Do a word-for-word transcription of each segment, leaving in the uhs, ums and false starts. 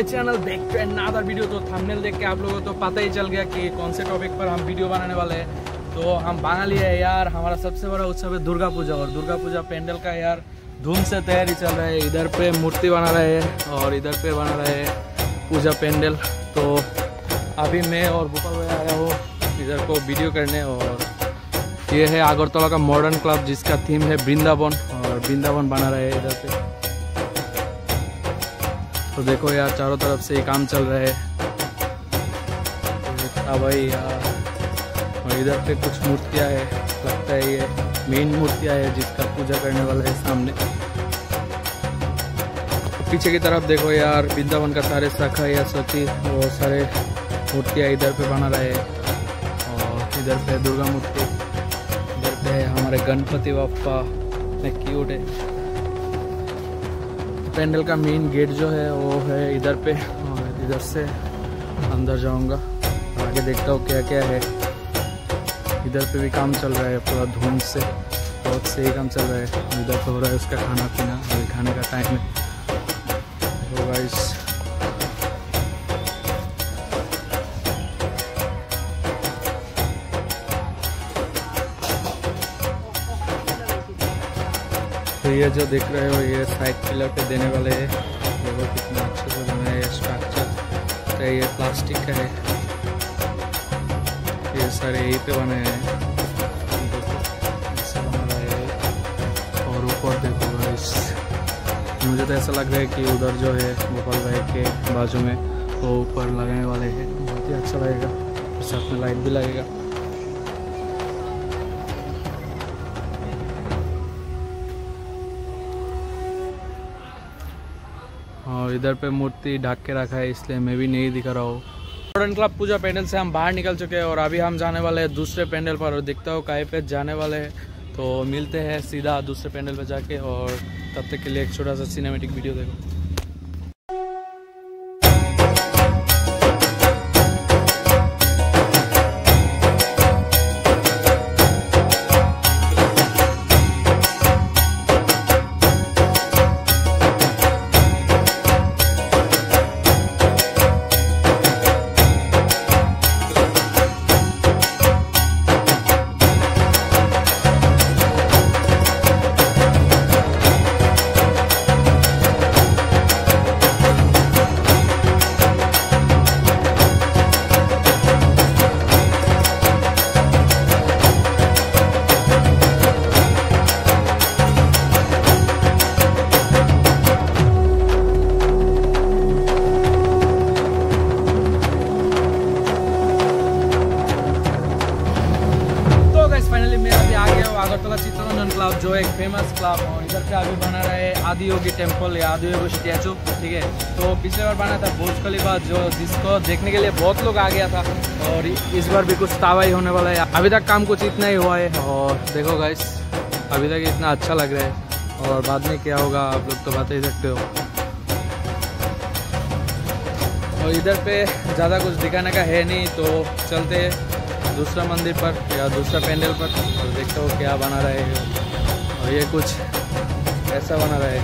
Channel back to another video. तो thumbnail देख के आप लोगों को तो पता ही चल गया कि कौन से टॉपिक पर हम वीडियो बनाने वाले हैं। तो हम बना लिए है यार, हमारा सबसे बड़ा उत्सव है दुर्गा पूजा, और दुर्गा पूजा पेंडल का यार धूम से तैयारी चल रहा है। इधर पे मूर्ति बना रहे हैं और इधर पे बना रहे हैं पूजा पेंडल। तो अभी मैं और भोपाल भाई आया हूँ इधर को वीडियो करने, और ये है अगरतला का मॉडर्न क्लब जिसका थीम है वृंदावन, और वृंदावन बना रहे हैं इधर पे। तो देखो यार चारों तरफ से ये काम चल रहा है भाई यार। और इधर पे कुछ मूर्तियाँ है, लगता है ये मेन मूर्तियाँ है जिसका पूजा करने वाला है सामने। तो पीछे की तरफ देखो यार वृंदावन का सारे शाखा या सती वो सारे मूर्तियाँ इधर पे बना रहे हैं। और इधर पे दुर्गा मूर्ति, इधर पे हमारे गणपति बाप्पा क्यूट है। पेंडल का मेन गेट जो है वो है इधर पे, और इधर से अंदर जाऊंगा, आगे देखता हूँ क्या क्या है। इधर पे भी काम चल रहा है पूरा धूम से, बहुत सही काम चल रहा है। इधर पे हो रहा है उसका खाना पीना, अभी खाने का टाइम है। तो गाइस तो ये जो देख रहे हो ये साइड पिलर पे देने वाले हैं। देखो कितना अच्छे से बना है स्ट्रक्चर। तो ये प्लास्टिक का है, ये सारे यहीं पे बने हैं। देखो ऐसा बना रहा है। और ऊपर देखो गाइस, मुझे तो ऐसा लग रहा है कि उधर जो है गोपाल भाई के बाजू में वो ऊपर लगाने वाले हैं, बहुत ही अच्छा लगेगा। साथ में लाइट भी लगेगा। और इधर पे मूर्ति ढक के रखा है इसलिए मैं भी नहीं दिखा रहा हूँ। मॉडर्न क्लब पूजा पेंडल से हम बाहर निकल चुके हैं और अभी हम जाने वाले हैं दूसरे पेंडल पर, और दिखता हो कहीं पे जाने वाले हैं। तो मिलते हैं सीधा दूसरे पेंडल पे जाके, और तब तक के लिए एक छोटा सा सिनेमेटिक वीडियो देखो। अगरतला चित्तरंजन क्लब जो एक फेमस क्लब, और इधर पे अभी बना रहा है आदियोगी टेम्पल या आदियोगी स्टैचू, ठीक है। तो पिछले बार बना था बुर्ज खलीफा जो जिसको देखने के लिए बहुत लोग आ गया था, और इस बार भी कुछ तावा ही होने वाला है। अभी तक काम कुछ इतना ही हुआ है, और देखो गाइस अभी तक इतना अच्छा लग रहा है, और बाद में क्या होगा आप लोग तो बता ही सकते हो। और इधर पे ज़्यादा कुछ दिखाने का है नहीं, तो चलते हैं दूसरा मंदिर पर या दूसरा पेंडल पर, और देखते हो क्या बना रहे हैं। और ये कुछ ऐसा बना रहा है।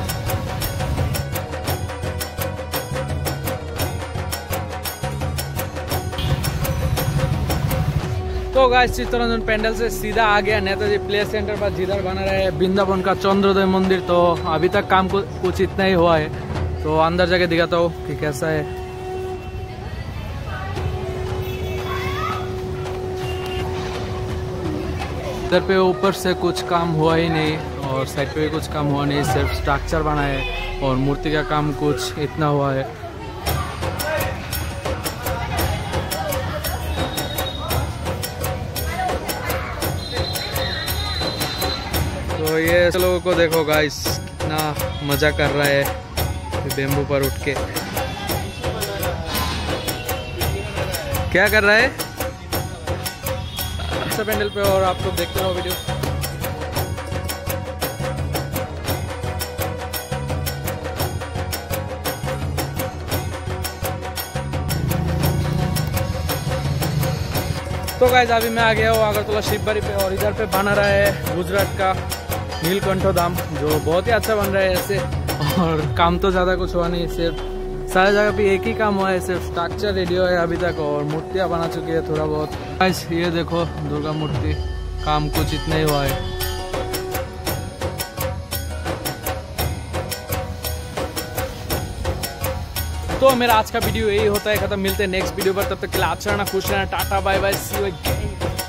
तो गाइस चित्तरंजन पेंडल से सीधा आ गया नेताजी प्ले सेंटर पर, जिधर बना रहे हैं वृंदावन का चंद्रोदय मंदिर। तो अभी तक काम कुछ इतना ही हुआ है, तो अंदर जाके दिखाता हूँ कि कैसा है। इधर पे ऊपर से कुछ काम हुआ ही नहीं, और साइड पे भी कुछ काम हुआ नहीं, सिर्फ स्ट्रक्चर बना है, और मूर्ति का काम कुछ इतना हुआ है। तो ये लोगों को देखो गाइस कितना मजा कर रहा है बेम्बू पर उठ के। क्या कर रहा है पेंडल पे, और आप लोग देखते रहो वीडियो। तो गाइस अभी मैं आ गया हूँ अगरतला शिवबाड़ी पे, और इधर पे बना रहा है गुजरात का नीलकंठ धाम, जो बहुत ही अच्छा बन रहा है ऐसे। और काम तो ज़्यादा कुछ हुआ नहीं, सिर्फ सारे जगह पे एक ही काम हुआ है, सिर्फ स्ट्रक्चर रेडी हुआ है अभी तक और मूर्तियाँ बना चुकी है थोड़ा बहुत। गाइस ये देखो दुर्गा मूर्ति, काम कुछ इतना ही हुआ है। तो मेरा आज का वीडियो यही होता है खत्म। मिलते हैं नेक्स्ट वीडियो पर, तब तक के लिए अच्छा रहना, खुश रहना, tata bye bye, see you again.